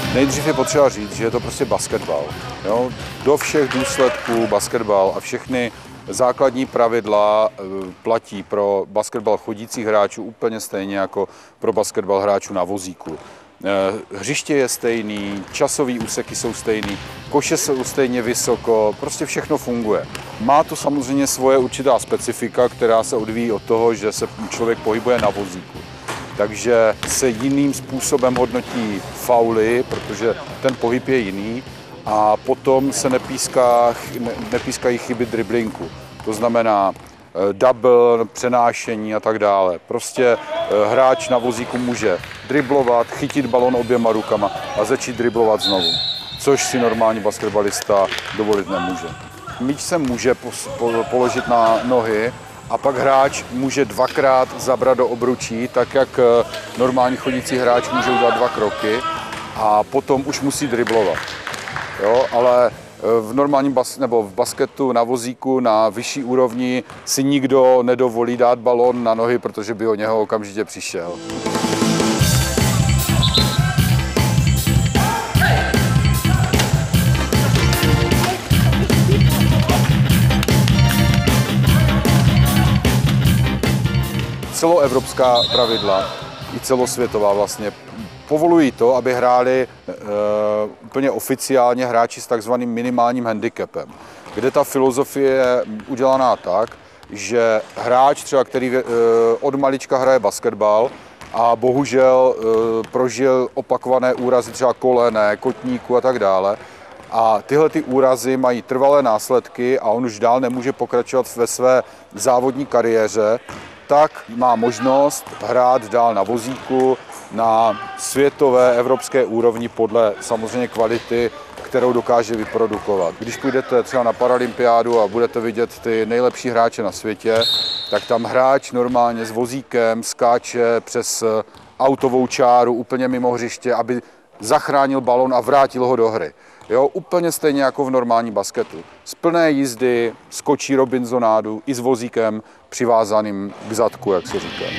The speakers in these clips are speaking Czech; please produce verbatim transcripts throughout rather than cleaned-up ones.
Nejdřív je potřeba říct, že je to prostě basketbal. Jo? Do všech důsledků basketbal a všechny základní pravidla platí pro basketbal chodících hráčů úplně stejně jako pro basketbal hráčů na vozíku. Hřiště je stejný, časový úseky jsou stejný, koše jsou stejně vysoko, prostě všechno funguje. Má to samozřejmě svoje určitá specifika, která se odvíjí od toho, že se člověk pohybuje na vozíku. Takže se jiným způsobem hodnotí fauly, protože ten pohyb je jiný a potom se nepíská, ne, nepískají chyby driblinku. To znamená double, přenášení a tak dále. Prostě hráč na vozíku může driblovat, chytit balon oběma rukama a začít driblovat znovu, což si normální basketbalista dovolit nemůže. Míč se může položit na nohy a pak hráč může dvakrát zabrat do obručí, tak jak normální chodící hráč může udělat dva kroky a potom už musí driblovat. Jo, ale v normálním bas, nebo v basketu na vozíku na vyšší úrovni si nikdo nedovolí dát balón na nohy, protože by o něho okamžitě přišel. Celoevropská pravidla i celosvětová vlastně povolují to, aby hráli e, úplně oficiálně hráči s takzvaným minimálním handicapem, kde ta filozofie je udělaná tak, že hráč třeba, který e, od malička hraje basketbal a bohužel e, prožil opakované úrazy třeba kolene, kotníku a tak dále, a tyhle ty úrazy mají trvalé následky a on už dál nemůže pokračovat ve své závodní kariéře, tak má možnost hrát dál na vozíku na světové, evropské úrovni podle samozřejmě kvality, kterou dokáže vyprodukovat. Když půjdete třeba na paralympiádu a budete vidět ty nejlepší hráče na světě, tak tam hráč normálně s vozíkem skáče přes autovou čáru úplně mimo hřiště, aby zachránil balon a vrátil ho do hry. Jo, úplně stejně jako v normální basketu. Z plné jízdy skočí robinsonádu i s vozíkem přivázaným k zadku, jak se říká.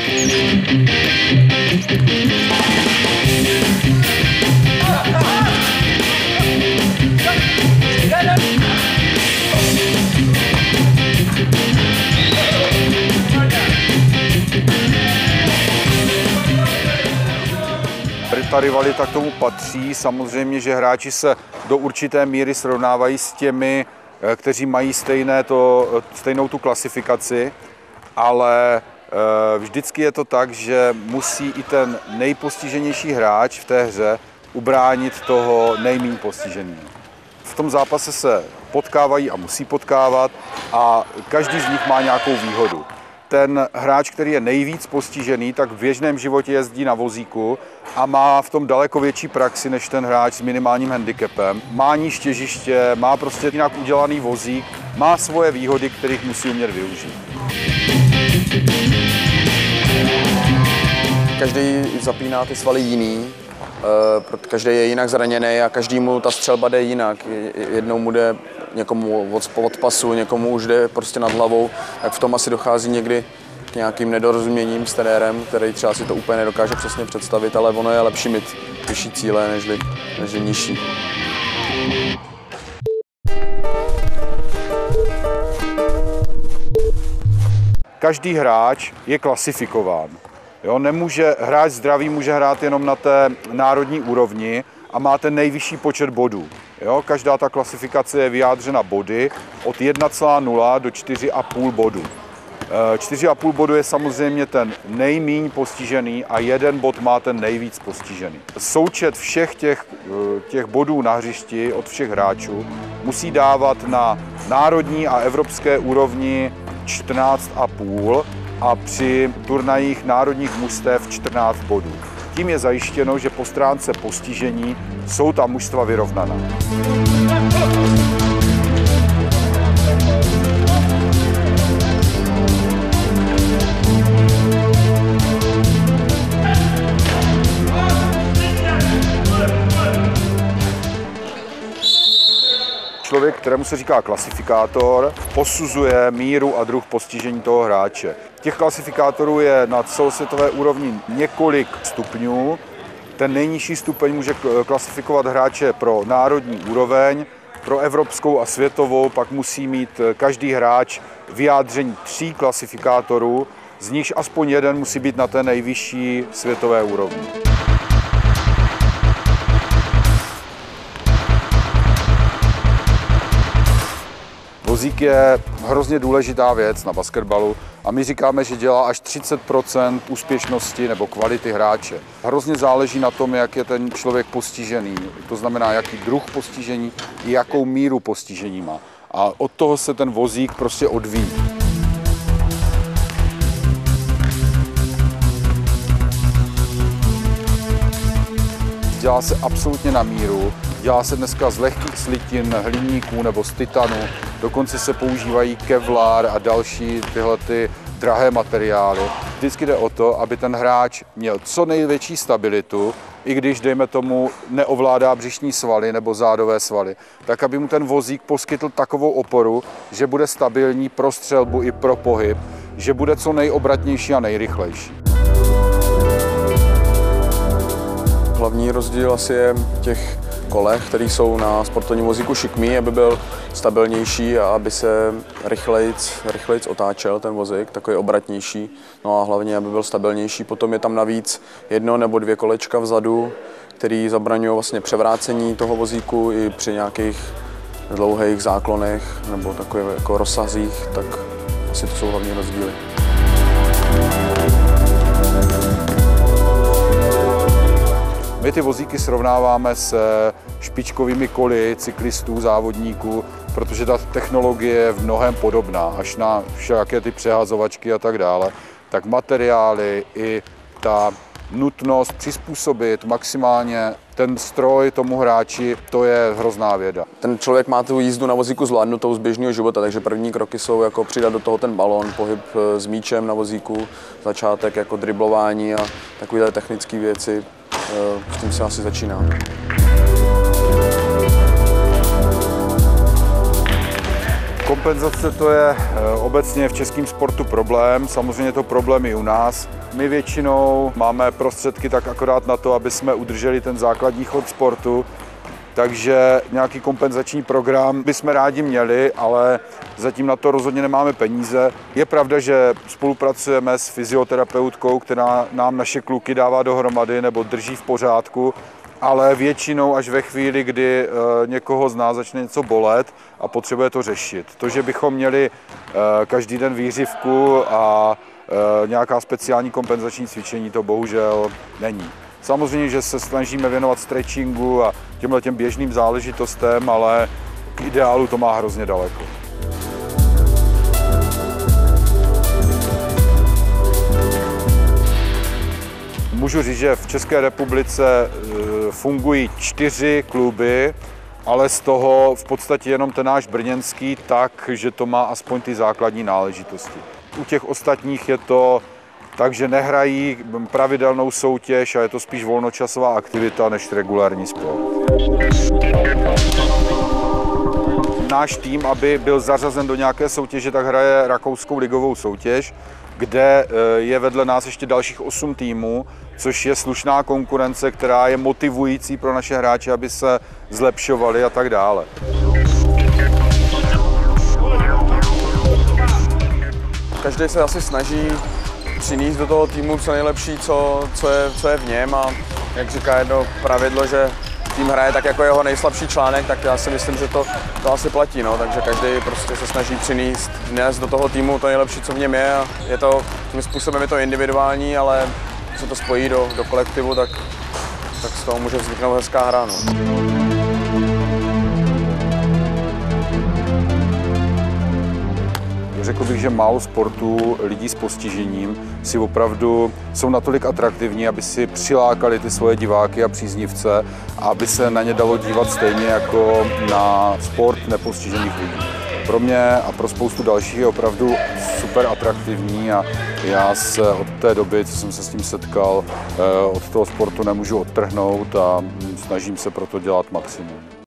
Ta rivalita k tomu patří. Samozřejmě, že hráči se do určité míry srovnávají s těmi, kteří mají stejné to, stejnou tu klasifikaci, ale vždycky je to tak, že musí i ten nejpostiženější hráč v té hře ubránit toho nejméně postiženého. V tom zápase se potkávají a musí potkávat a každý z nich má nějakou výhodu. Ten hráč, který je nejvíc postižený, tak v běžném životě jezdí na vozíku a má v tom daleko větší praxi než ten hráč s minimálním handicapem. Má níž těžiště, má prostě jinak udělaný vozík, má svoje výhody, kterých musí umět využít. Každý zapíná ty svaly jiný, každý je jinak zraněný a každému ta střelba jde jinak. Jednou mu jde někomu od pasu, někomu už jde prostě nad hlavou, tak v tom asi dochází někdy k nějakým nedorozuměním s trenérem, který třeba si to úplně nedokáže přesně představit, ale ono je lepší mít vyšší cíle nežli, nežli nižší. Každý hráč je klasifikován. Jo, nemůže, hráč zdravý může hrát jenom na té národní úrovni a má ten nejvyšší počet bodů. Jo, každá ta klasifikace je vyjádřena body od jedna celá nula do čtyři celá pět bodu. čtyři celá pět bodu je samozřejmě ten nejméně postižený a jeden bod má ten nejvíc postižený. Součet všech těch, těch bodů na hřišti od všech hráčů musí dávat na národní a evropské úrovni čtrnáct celá pět a při turnajích národních mužstev čtrnáct bodů. Tím je zajištěno, že po stránce postižení jsou ta mužstva vyrovnaná. Člověk, kterému se říká klasifikátor, posuzuje míru a druh postižení toho hráče. Těch klasifikátorů je na celosvětové úrovni několik stupňů. Ten nejnižší stupeň může klasifikovat hráče pro národní úroveň, pro evropskou a světovou pak musí mít každý hráč vyjádření tří klasifikátorů, z nichž aspoň jeden musí být na té nejvyšší světové úrovni. Vozík je hrozně důležitá věc na basketbalu a my říkáme, že dělá až třicet procent úspěšnosti nebo kvality hráče. Hrozně záleží na tom, jak je ten člověk postižený, to znamená, jaký druh postižení i jakou míru postižení má. A od toho se ten vozík prostě odvíjí. Dělá se absolutně na míru. Dělá se dneska z lehkých slitin, hliníků nebo z titanu. Dokonce se používají kevlar a další tyhle ty drahé materiály. Vždycky jde o to, aby ten hráč měl co největší stabilitu, i když, dejme tomu, neovládá břišní svaly nebo zádové svaly, tak aby mu ten vozík poskytl takovou oporu, že bude stabilní pro střelbu i pro pohyb, že bude co nejobratnější a nejrychlejší. Hlavní rozdíl asi je těch kolech, které jsou na sportovním vozíku šikmý, aby byl stabilnější a aby se rychlejc, rychlejc otáčel ten vozík, takový obratnější. No a hlavně, aby byl stabilnější. Potom je tam navíc jedno nebo dvě kolečka vzadu, které zabraňují vlastně převrácení toho vozíku i při nějakých dlouhých záklonech nebo takových jako rozsazích, tak asi to jsou hlavní rozdíly. My ty vozíky srovnáváme se špičkovými koly cyklistů, závodníků, protože ta technologie je v mnohem podobná, až na všaké ty přehazovačky a tak dále. Tak materiály i ta nutnost přizpůsobit maximálně ten stroj tomu hráči, to je hrozná věda. Ten člověk má tu jízdu na vozíku zvládnutou z běžného života, takže první kroky jsou jako přidat do toho ten balón, pohyb s míčem na vozíku, začátek jako driblování a takové technické věci. S tím se asi začíná. Kompenzace to je obecně v českém sportu problém, samozřejmě je to problém i u nás. My většinou máme prostředky tak akorát na to, aby jsme udrželi ten základní chod sportu, takže nějaký kompenzační program bychom rádi měli, ale zatím na to rozhodně nemáme peníze. Je pravda, že spolupracujeme s fyzioterapeutkou, která nám naše kluky dává dohromady nebo drží v pořádku, ale většinou až ve chvíli, kdy někoho z nás začne něco bolet a potřebuje to řešit. To, že bychom měli každý den výřivku a nějaká speciální kompenzační cvičení, to bohužel není. Samozřejmě, že se snažíme věnovat stretchingu a těmhle těm běžným záležitostem, ale k ideálu to má hrozně daleko. Můžu říct, že v České republice fungují čtyři kluby, ale z toho v podstatě jenom ten náš brněnský tak, že to má aspoň ty základní náležitosti. U těch ostatních je to takže nehrají pravidelnou soutěž a je to spíš volnočasová aktivita než regulární sport. Náš tým, aby byl zařazen do nějaké soutěže, tak hraje rakouskou ligovou soutěž, kde je vedle nás ještě dalších osm týmů, což je slušná konkurence, která je motivující pro naše hráče, aby se zlepšovali a tak dále. Každý se asi snaží přinést do toho týmu co nejlepší, co, co, je, co je v něm a jak říká jedno pravidlo, že tým hraje tak jako jeho nejslabší článek, tak já si myslím, že to, to asi platí, no. Takže každý prostě se snaží přinést dnes do toho týmu to nejlepší, co v něm je a je to, tím způsobem je to individuální, ale když se to spojí do, do kolektivu, tak, tak z toho může vzniknout hezká hra, no. Řekl bych, že málo sportů lidí s postižením si opravdu jsou natolik atraktivní, aby si přilákali ty svoje diváky a příznivce a aby se na ně dalo dívat stejně jako na sport nepostižených lidí. Pro mě a pro spoustu dalších je opravdu super atraktivní a já se od té doby, co jsem se s tím setkal, od toho sportu nemůžu odtrhnout a snažím se proto dělat maximum.